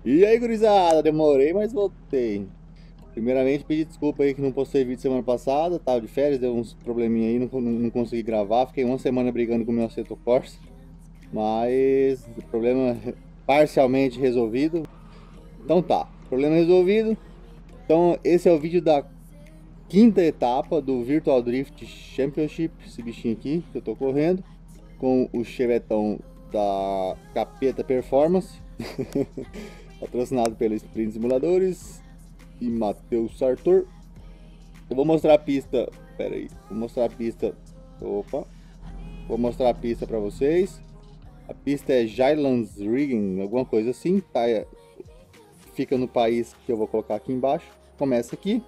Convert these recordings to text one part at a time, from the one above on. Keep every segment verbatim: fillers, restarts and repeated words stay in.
E aí, gurizada, demorei, mas voltei. Primeiramente, pedi desculpa aí que não postei vídeo semana passada, tava de férias, deu uns probleminha aí, não, não, não consegui gravar, fiquei uma semana brigando com o meu Assetto Corsa, mas o problema parcialmente resolvido. Então tá, problema resolvido. Então esse é o vídeo da quinta etapa do Virtual Drift Championship, esse bichinho aqui que eu tô correndo, com o chevetão da Capeta Performance, patrocinado pela Sprint Simuladores e Matheus Sartor. Eu vou mostrar a pista, pera aí, vou mostrar a pista, opa, vou mostrar a pista para vocês. A pista é Jyllandsryggen, alguma coisa assim, tá? Fica no país que eu vou colocar aqui embaixo. Começa aqui.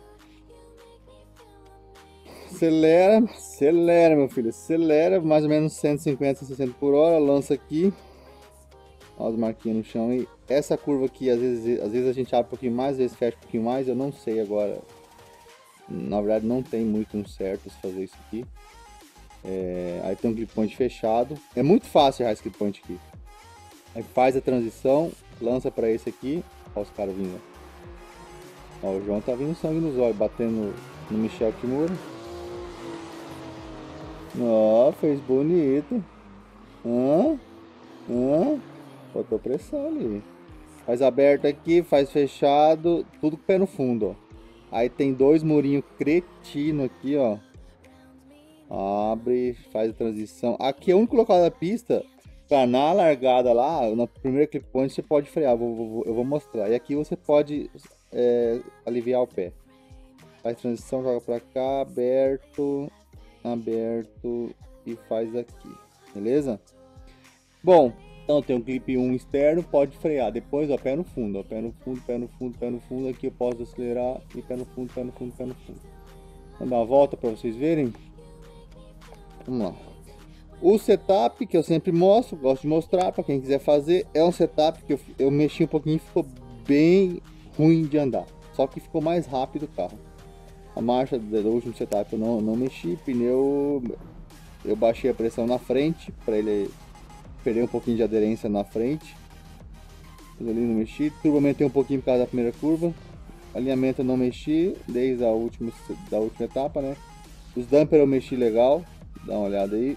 Acelera, acelera, meu filho, acelera, mais ou menos cento e cinquenta, cento e sessenta por hora, lança aqui. Olha as marquinhas no chão aí. Essa curva aqui, às vezes, às vezes a gente abre um pouquinho mais, às vezes fecha um pouquinho mais, eu não sei agora. Na verdade não tem muito um certo se fazer isso aqui. É, aí tem um clip point fechado. É muito fácil errar esse clip point aqui. Aí faz a transição, lança para esse aqui. Olha os caras vindo. Ó, o João tá vindo sangue nos olhos, batendo no Michel Kimura. Ó, fez bonito. Hã? Hã? Botou pressão ali. Faz aberto aqui, faz fechado, tudo com o pé no fundo, ó. Aí tem dois murinhos cretino aqui, ó. Abre, faz a transição. Aqui é o único local da pista pra na largada lá, na primeira clip point você pode frear, vou, vou, eu vou mostrar. E aqui você pode é, aliviar o pé. Faz transição, joga pra cá, aberto, aberto e faz aqui, beleza? Bom, então tem um clipe um externo, pode frear. Depois, ó, pé no fundo, ó, pé no fundo, pé no fundo, pé no fundo. Aqui eu posso acelerar e pé no fundo, pé no fundo, pé no fundo. Vou dar uma volta para vocês verem. Vamos lá. O setup que eu sempre mostro, gosto de mostrar para quem quiser fazer, é um setup que eu, eu mexi um pouquinho e ficou bem ruim de andar. Só que ficou mais rápido o carro. A marcha do último setup eu não, não mexi, pneu eu baixei a pressão na frente para ele perder um pouquinho de aderência na frente. Ali não mexi, turbo aumentei um pouquinho por causa da primeira curva. Alinhamento eu não mexi desde a última, da última etapa, né? Os dumper eu mexi legal, dá uma olhada aí.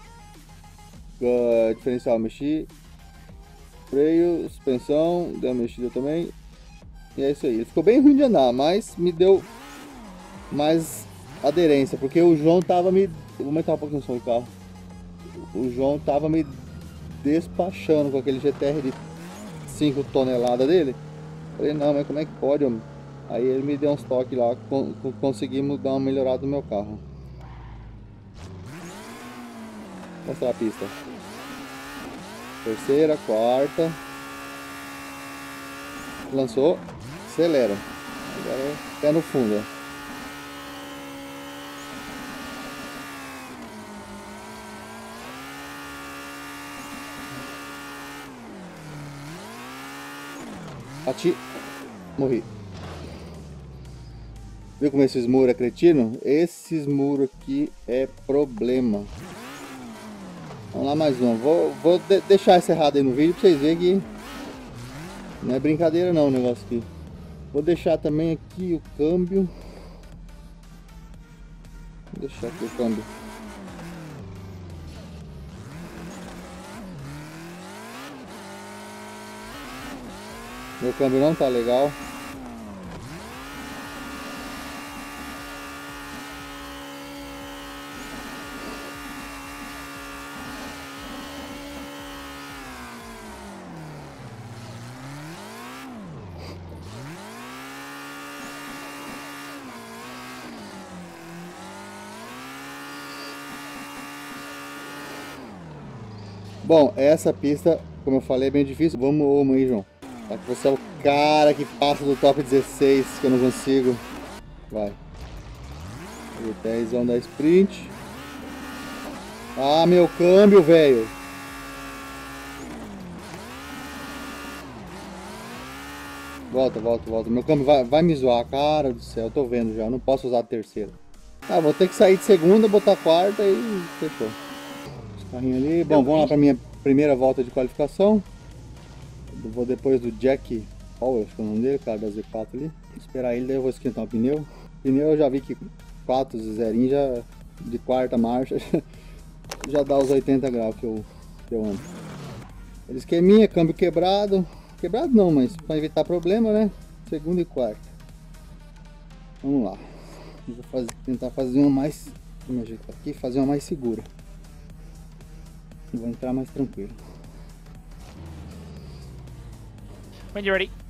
Uh, diferencial eu mexi. Freio, suspensão, deu uma mexida também. E é isso aí. Ele ficou bem ruim de andar, mas me deu mais aderência, porque o João tava me... Eu vou aumentar um pouquinho o som do carro. O João tava me despachando com aquele G T R de cinco toneladas dele. Falei, não, mas como é que pode, homem? Aí ele me deu uns toques lá, con conseguimos dar uma melhorada no meu carro. Vou mostrar a pista. Terceira, quarta. Lançou, acelera. Agora pé no fundo, ó. Bati, morri. Viu como esses muros é cretino? Esses muros aqui é problema. Vamos lá mais um. Vou, vou de deixar esse errado aí no vídeo pra vocês verem que não é brincadeira não o negócio aqui. Vou deixar também aqui o câmbio. Vou deixar aqui o câmbio. Meu câmbio não tá legal. Bom, essa pista, como eu falei, é bem difícil. Vamos uma aí, João. Tá que você é o cara que passa do top dezesseis, que eu não consigo. Vai. dez da sprint. Ah, meu câmbio, velho. Volta, volta, volta. Meu câmbio vai, vai me zoar, cara do céu. Eu tô vendo já, não posso usar a terceira. Ah, vou ter que sair de segunda, botar a quarta e fechou. Os carrinhos ali. Bom, vamos lá pra minha primeira volta de qualificação. Eu vou depois do Jack Power, acho que é o nome dele, cara, da Z quatro ali. Vou esperar ele, daí eu vou esquentar o pneu. O pneu eu já vi que quatro zerinho já de quarta marcha já dá os oitenta graus que eu, que eu ando. Ele esqueminha, câmbio quebrado. Quebrado não, mas para evitar problema, né? Segunda e quarta. Vamos lá. Eu vou fazer, tentar fazer uma mais. Vou ajeitar aqui, fazer uma mais segura. E vou entrar mais tranquilo. When you're ready.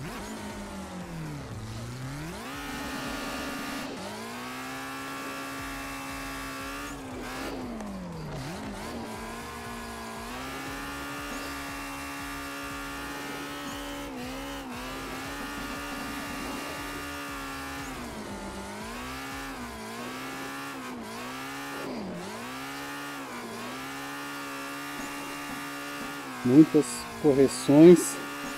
Muitas correções.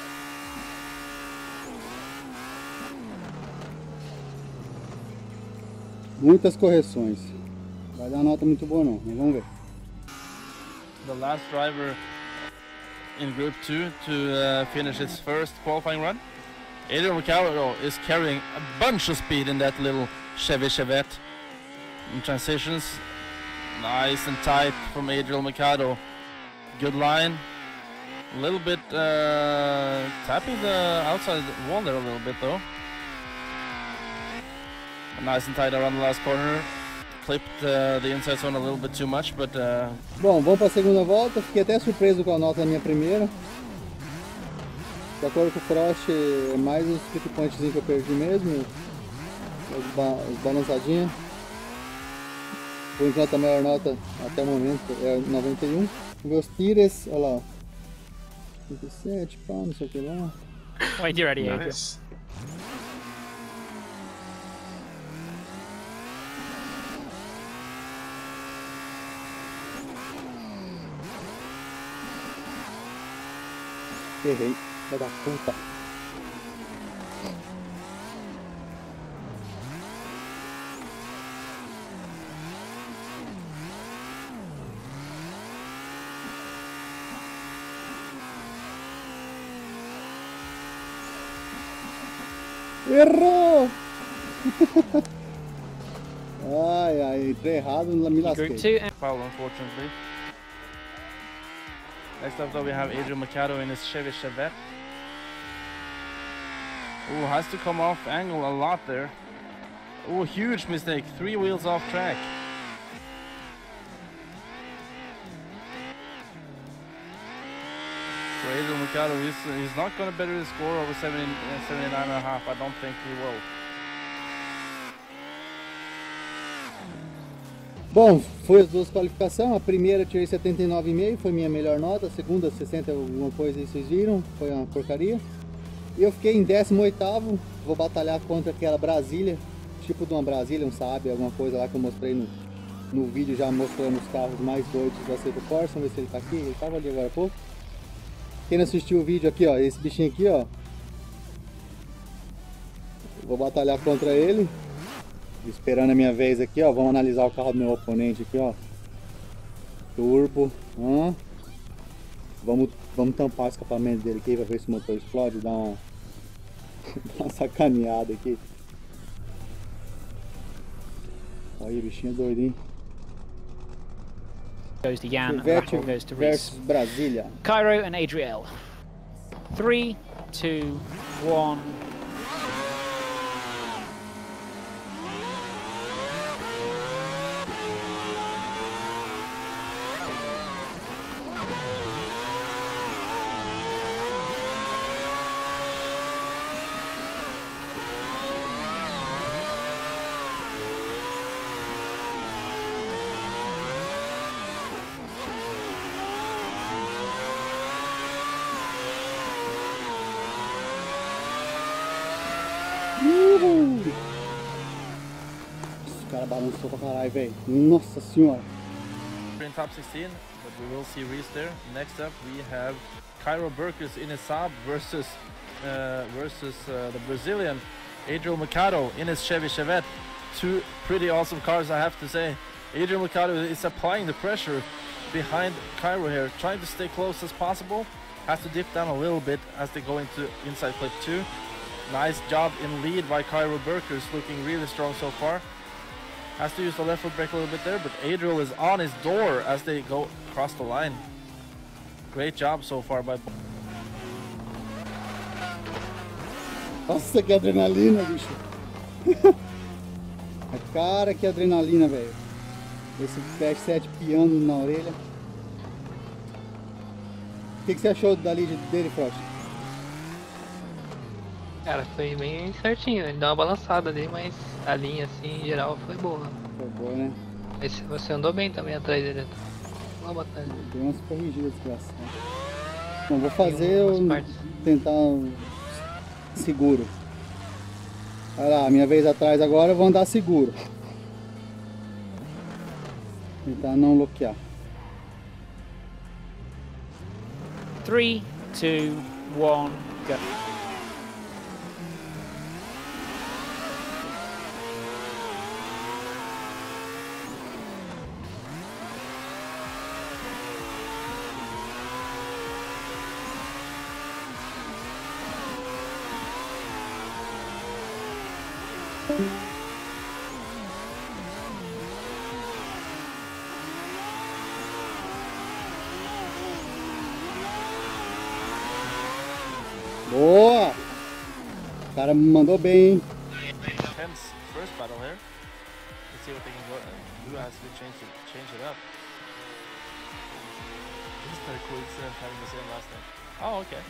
Muitas correções. Vai dar nota muito boa não, mas vamos ver. The last driver in Group two to uh, finish his first qualifying run. Adrian Ricciardo is carrying a bunch of speed in that little Chevy Chevette. In transitions, nice and tight from Adrian Ricciardo. Good line. A little bit uh, tapping the outside wall there a little bit though. Nice and tight around the last corner. Clipped uh, the inside zone a little bit too much, but... Uh... Bom, vamos para a segunda volta. Fiquei até surpreso com a nota da minha primeira. De acordo com o Frost, é mais uns flip points que eu perdi mesmo. Os, ba os balançadinhos. Por enquanto a maior nota até o momento é noventa e um. Meus tires, olha lá. trinta e sete, pá, não sei o que lá. When you're ready, Adrian. Nice. Errei, vai dar puta. Errou! Ai, ai, entrei errado, me lasquei. Group two. And Foul, unfortunately. Next up though we have Adrian Ricciardo in his Chevy Chevette. Ooh, has to come off angle a lot there. Ooh, huge mistake, three wheels off track. So Adrian Ricciardo, he's, he's not going to better his score over seventy, uh, seventy-nine and a half. I don't think he will. Bom, foi as duas qualificações. A primeira eu tirei setenta e nove vírgula cinco, foi minha melhor nota. A segunda, sessenta alguma coisa aí, vocês viram, foi uma porcaria. E eu fiquei em décimo oitavo, vou batalhar contra aquela Brasília, tipo de uma Brasília, um Saab, alguma coisa lá que eu mostrei no, no vídeo, já mostrando os carros mais doidos da Assetto Corsa. Vamos ver se ele tá aqui, ele tava ali agora há pouco. Quem não assistiu o vídeo aqui, ó, esse bichinho aqui, ó. Eu vou batalhar contra ele. Esperando a minha vez aqui, ó. Vamos analisar o carro do meu oponente aqui, ó. Turbo. Hã? Vamos, vamos tampar o escapamento dele aqui pra ver se o motor explode. Dar uma, dar uma sacaneada aqui. Olha aí, bichinho doido, hein? goes to Jan, and Chevette Rahul goes to versus Reese. Brasília. Cairo and Adriel. Three, two, one. Uhul. Esse cara balançou pra caralho, velho. Nossa senhora. In top sixteen, but we will see Reese there. Next up, we have Cairo Burkus in his Saab versus uh, versus uh, the Brazilian Adriel Mercado in his Chevy Chevette. Two pretty awesome cars, I have to say. Adriel Mercado is applying the pressure behind Cairo here, trying to stay close as possible. Has to dip down a little bit as they go into inside flip two. Nice job in lead by Cairo Burkers, looking really strong so far. Has to use the left foot brake a little bit there, but Adriel is on his door as they go across the line. Great job so far by... Nossa, que adrenalina, bicho. Cara, que adrenalina, velho. Esse P S sete piando na orelha. O que, que você achou da lead dele, Frost? Cara, foi bem certinho, ele deu uma balançada ali, mas a linha assim, em geral, foi boa. Foi boa, né? Mas você andou bem também atrás dele. Uma batalha. Deu umas corrigidas, desgraçado. Bom, vou fazer, eu tentar um seguro. Olha lá, minha vez atrás agora, eu vou andar seguro. Tentar não bloquear. Three, two, one, go. Boa! O cara me mandou bem, hein? Tense first battle here. Let's see what they can go, uh, do as we change it, change it up. This is pretty cool instead of having the same last name. Oh, okay.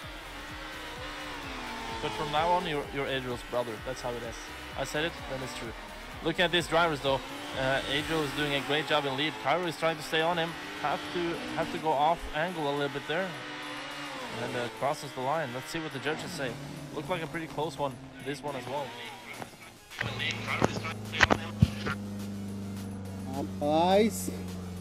But from now on, you're, you're Adriel's brother. That's how it is. I said it, then it's true. Looking at these drivers though, uh, Adriel is doing a great job in lead. Cairo is trying to stay on him. Have to have to go off angle a little bit there. And uh, crosses the line. Let's see what the judges say. Looked like a pretty close one, this one as well. Rapaz.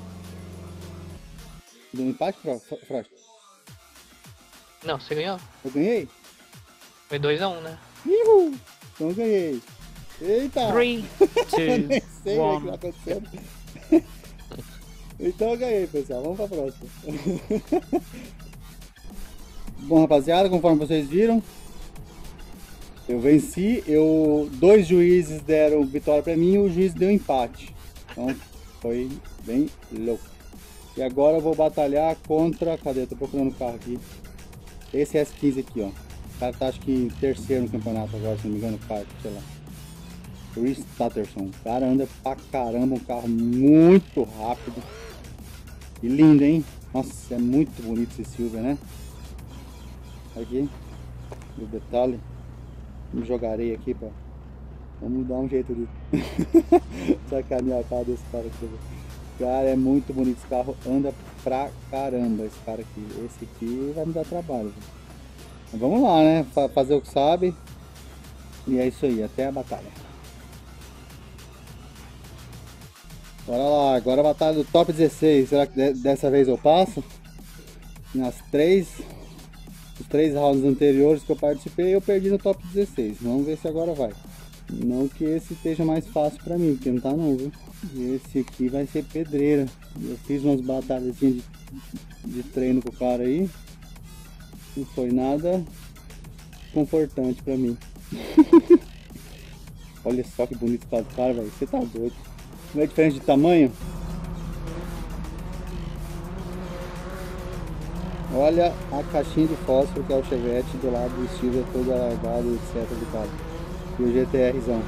Deu um empate, Frost? Não, você ganhou? Eu ganhei? Foi dois a um, né? Uhul! Então eu ganhei. Eita! Three, Eu nem two, sei o que one. tá acontecendo. Então eu ganhei, pessoal. Vamos pra próxima. Bom, rapaziada, conforme vocês viram, eu venci. Eu, dois juízes deram vitória pra mim e o juiz deu empate. Então foi bem louco. E agora eu vou batalhar contra... Cadê? Eu tô procurando o carro aqui. Esse S quinze aqui, ó. O cara tá acho que em terceiro no campeonato agora, se não me engano, quarto, sei lá. Chris Tatterson. O cara anda pra caramba, um carro muito rápido. E lindo, hein? Nossa, é muito bonito esse Silver, né? Aqui, o detalhe. Me jogarei aqui pra... Vamos dar um jeito de sacanear a cara desse cara aqui. Cara, é muito bonito esse carro. Anda pra caramba esse cara aqui. Esse aqui vai me dar trabalho. Mas vamos lá, né? Fazer o que sabe. E é isso aí, até a batalha. Bora lá, agora a batalha do top dezesseis. Será que dessa vez eu passo? Nas três... Os três rounds anteriores que eu participei, eu perdi no top dezesseis. Vamos ver se agora vai. Não que esse esteja mais fácil pra mim, porque não tá não, viu? Esse aqui vai ser pedreira. Eu fiz umas batalhas de, de treino com o cara aí. Não foi nada confortante pra mim. Olha só que bonito esse carro do cara, velho. Você tá doido. Não é diferente de tamanho? Olha a caixinha de fósforo que é o Chevette do lado do estilo todo alargado, etcétera do carro. E o GTRzão.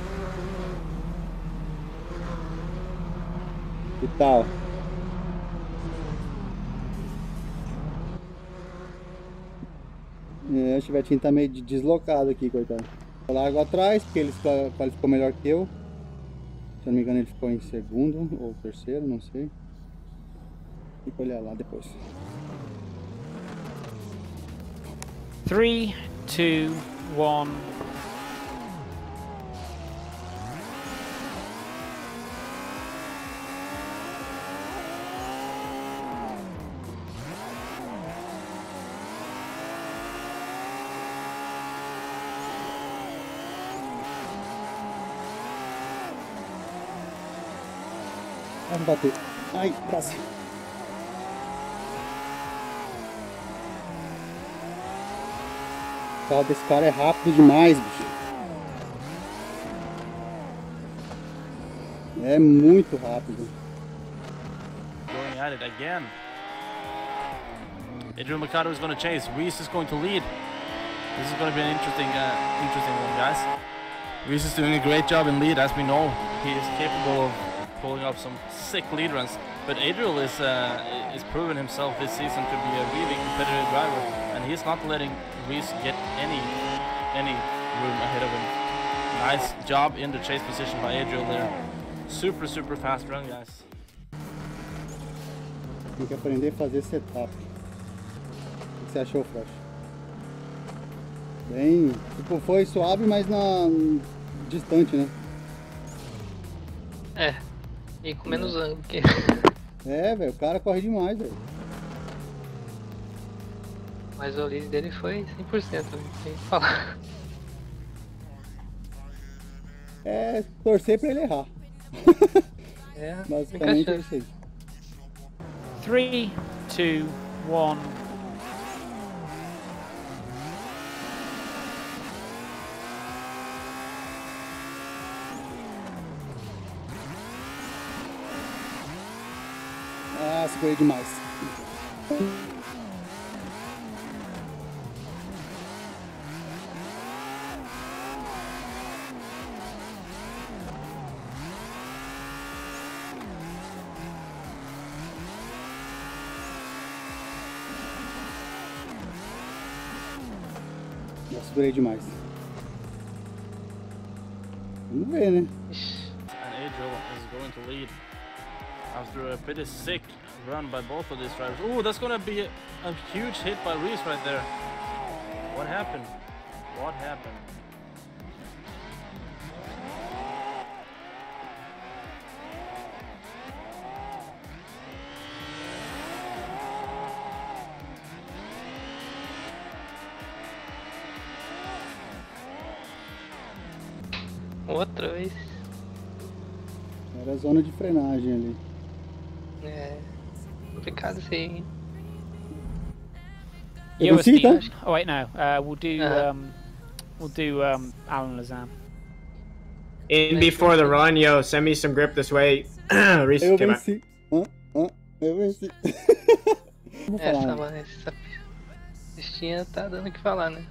Que tal? É, o Chevetinho tá meio deslocado aqui, coitado. Vou largo atrás, porque ele qualificou melhor que eu. Se eu não me engano ele ficou em segundo ou terceiro, não sei. Tem que olhar lá depois. Three, two, one. Vamos bater. Ai, quase. carro desse cara é rápido demais, bicho. É muito rápido. Going at it again. Adrian Mikado is going to chase. Reese is going to lead. This is going to be an interesting, uh, interesting one, guys. Reese is doing a great job in lead, as we know. He is capable of pulling off some sick lead runs. But Adriel is uh, is proven himself this season to be a really competitive driver, and he's not letting Reese get any any room ahead of him. Nice job in the chase position by Adriel there. Super, super fast run, guys. Tem que aprender a fazer setup. O que você achou, Frost? Bem, tipo, foi suave, mas na distante, né? É. E com menos ângulo. Porque... É, velho, o cara corre demais, velho. Mas o lead dele foi cem por cento, não tem o que falar. É, torcer pra ele errar. É, Basicamente é encaixou. isso aí. Three, two, one. Ah, segurei demais. Eu segurei demais. Vamos ver, né? And Adriel is going to lead after a pretty sick run by both of these drivers. Oh, that's going to be a, a huge hit by Reese right there. What happened? What happened? Outra vez. Era a zona de frenagem ali. É. Complicado isso aí, hein? Eu Yours consigo, team- tá? Oh wait, no. Uh, we'll do Uh-huh. um, we'll do um, Alan Lazam. In before the run, yo, send me some grip this way. Reese Eu came out. venci. Hã? Hã? Eu venci. Não vou falar Essa, nada. mano, essa pistinha tá dando o que falar, né?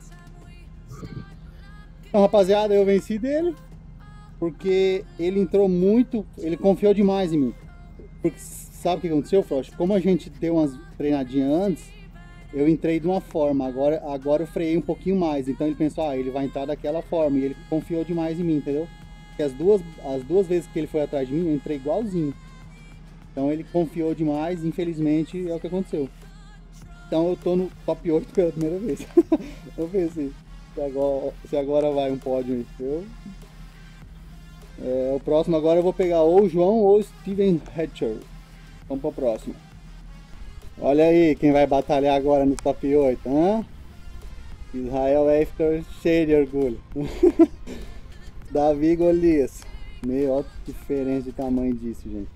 Então, rapaziada, eu venci dele. Porque ele entrou muito, ele confiou demais em mim. Porque sabe o que aconteceu, Frost? Como a gente deu umas treinadinhas antes, eu entrei de uma forma, agora, agora eu freiei um pouquinho mais. Então ele pensou, ah, ele vai entrar daquela forma. E ele confiou demais em mim, entendeu? Porque as duas, as duas vezes que ele foi atrás de mim, eu entrei igualzinho. Então ele confiou demais, infelizmente é o que aconteceu. Então eu tô no top oito pela primeira vez. Vamos ver se, se, agora, se agora vai um pódio aí. Eu... É, o próximo agora eu vou pegar ou o João ou o Steven Hatcher. Vamos pro próximo. Olha aí quem vai batalhar agora no top oito, hã? Israel vai ficar cheio de orgulho. Davi Golias. Meu, olha a diferença de tamanho disso, gente.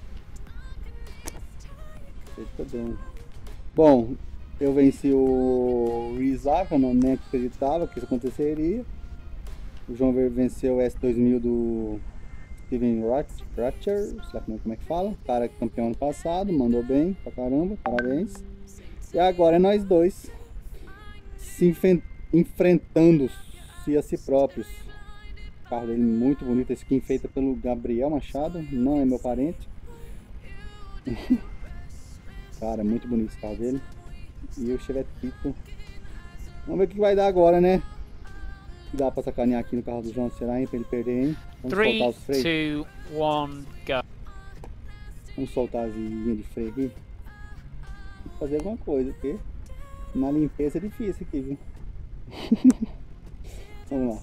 Bom, eu venci o Rizaka, não nem acreditava que isso aconteceria. O João venceu o S dois mil do Steven Ratcher, sei lá como é que fala. O cara que campeão ano passado, mandou bem pra caramba, parabéns. E agora é nós dois se enfrentando-se a si próprios. O carro dele muito bonito, esse skin feita pelo Gabriel Machado, não é meu parente. Cara, muito bonito esse carro dele. E o Chevette Pico. Vamos ver o que vai dar agora, né? Dá pra sacanear aqui no carro do João, será, hein? Pra ele perder, hein? Vamos Three, soltar os freios. two, one, go. Vamos soltar as linhas de freio aqui. Tem que fazer alguma coisa, porque na limpeza é difícil aqui, viu? Vamos lá.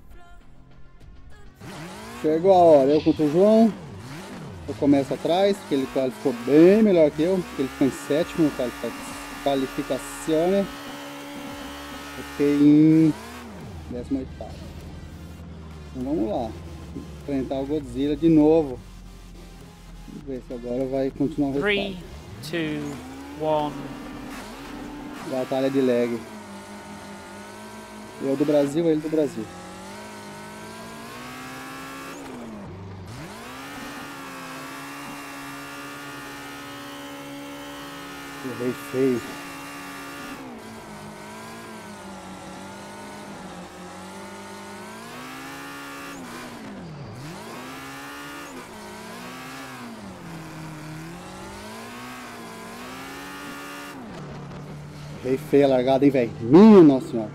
Chegou a hora, eu contra o João. Eu começo atrás, porque ele ficou bem melhor que eu. Porque ele ficou em sétimo na qualificação. Eu fiquei em décimo oitavo. Então vamos lá. Enfrentar o Godzilla de novo. Vamos ver se agora vai continuar o Three, resultado. two, one. Batalha de lag. Eu do Brasil, ele do Brasil. Errei feio. Errei feio a largada, hein, velho? Minha nossa senhora.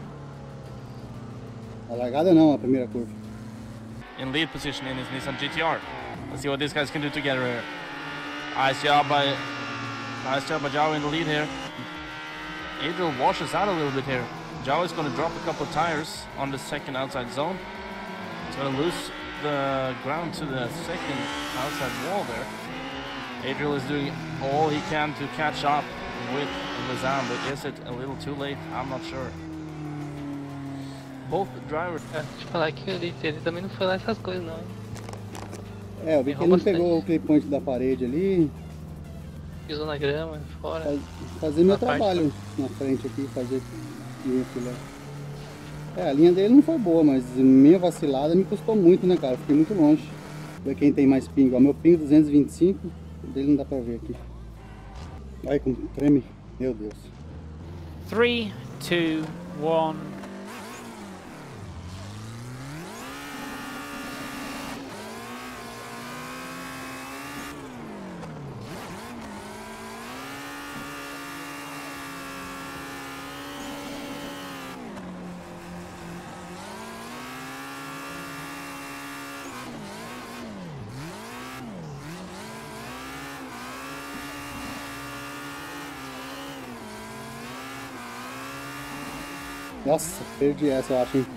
A largada não, a primeira curva. In lead position in his Nissan G T R. Let's see what these guys can do together here. Nice job by, nice job by Zhao in the lead here. Adriel washes out a little bit here. Zhao is going to drop a couple of tires on the second outside zone. He's going to lose the ground to the second outside wall there. Adriel is doing all he can to catch up with Lazam, but is it a little too late? I'm not sure. Both drivers. É, deixa eu falar que ele, ele também não foi lá essas coisas não, hein? É, eu vi que ele não pegou o clip point da parede ali. Pisou na grama, fora. Faz, fazer meu Na parte trabalho na frente aqui, fazer minha filé. É, a linha dele não foi boa, mas minha vacilada me custou muito, né, cara? Fiquei muito longe. Ver quem tem mais ping. Ó, meu ping duzentos e vinte e cinco, dele não dá pra ver aqui. Olha como treme. Meu Deus. Three, two, one. Nossa, perdi essa, eu acho, hein?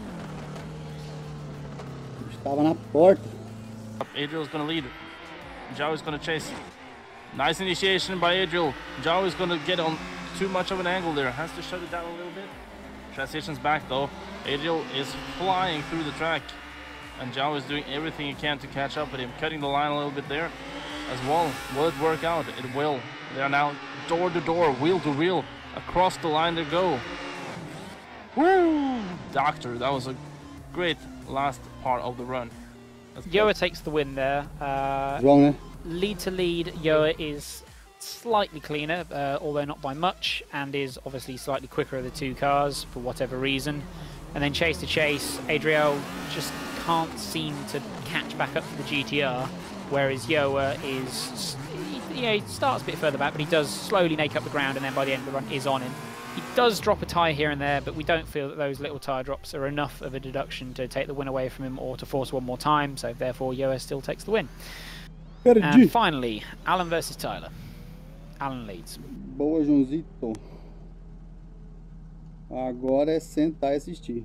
Estava na porta. Adriel is going to lead. Zhao is going to chase. Nice initiation by Adriel. Zhao is going to get on too much of an angle there. Has to shut it down a little bit. Transitions back though. Adriel is flying through the track. And Zhao is doing everything he can to catch up with him. Cutting the line a little bit there as well. Will it work out? It will. They are now door to door, wheel to wheel. Across the line they go. Woo! Doctor, that was a great last part of the run. Yoa takes the win there. Uh, Wrong, né? lead to lead, Yoa is slightly cleaner, uh, although not by much, and is obviously slightly quicker of the two cars for whatever reason. And then chase to chase, Adriel just can't seem to catch back up to the G T R, whereas Yoa is, you know, he starts a bit further back, but he does slowly make up the ground, and then by the end of the run is on him. He does drop a tyre here and there, but we don't feel that those little tyre drops are enough of a deduction to take the win away from him or to force one more time, so therefore Yoa still takes the win. And finally, Alan versus Tyler. Alan leads. Boa, Joãozito. Agora é sentar e assistir.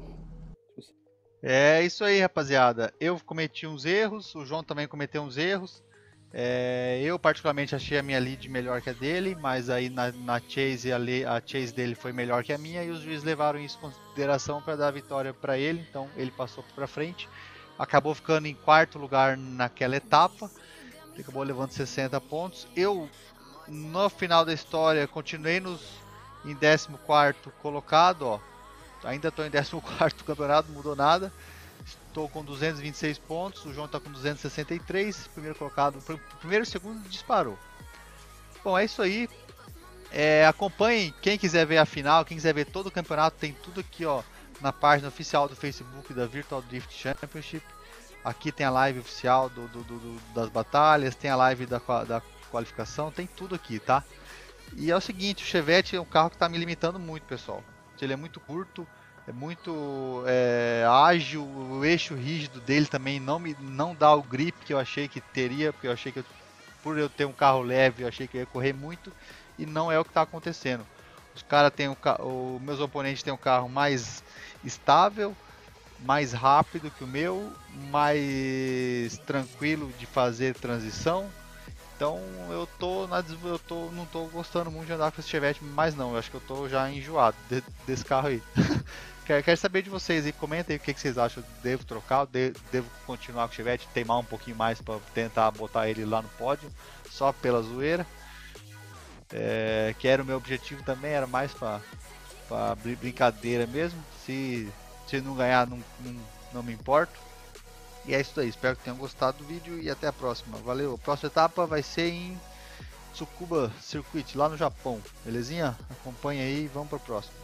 É isso aí, rapaziada. Eu cometi uns erros, o João também cometeu uns erros. É, eu particularmente achei a minha lead melhor que a dele, mas aí na, na chase a, le, a chase dele foi melhor que a minha e os juízes levaram isso em consideração para dar a vitória para ele, então ele passou para frente, acabou ficando em quarto lugar naquela etapa, ele acabou levando sessenta pontos. Eu no final da história continuei nos, em décimo quarto colocado, ó, ainda estou em décimo quarto campeonato, não mudou nada. Estou com duzentos e vinte e seis pontos, o João está com duzentos e sessenta e três, primeiro colocado, primeiro e segundo disparou. Bom, é isso aí. É, acompanhem, quem quiser ver a final, quem quiser ver todo o campeonato, tem tudo aqui, ó, na página oficial do Facebook da Virtual Drift Championship. Aqui tem a live oficial do, do, do, das batalhas, tem a live da, da qualificação, tem tudo aqui, tá? E é o seguinte, o Chevette é um carro que está me limitando muito, pessoal. Ele é muito curto. É muito é, ágil, o eixo rígido dele também não me não dá o grip que eu achei que teria, porque eu achei que eu, por eu ter um carro leve, eu achei que eu ia correr muito e não é o que está acontecendo. Os caras têm um, os meus oponentes têm um carro mais estável, mais rápido que o meu, mais tranquilo de fazer transição. Então eu tô na, eu tô não tô gostando muito de andar com esse Chevette, mas não, eu acho que eu tô já enjoado de, desse carro aí. Quero, quero saber de vocês aí, comentem aí o que, que vocês acham. Devo trocar, de, devo continuar com o Chevette, teimar um pouquinho mais para tentar botar ele lá no pódio, só pela zoeira. É, que era o meu objetivo também, era mais para brincadeira mesmo. Se, Se não ganhar, não, não, não me importo. E é isso aí, espero que tenham gostado do vídeo e até a próxima. Valeu, a próxima etapa vai ser em Tsukuba Circuit, lá no Japão. Belezinha? Acompanha aí e vamos para o próximo.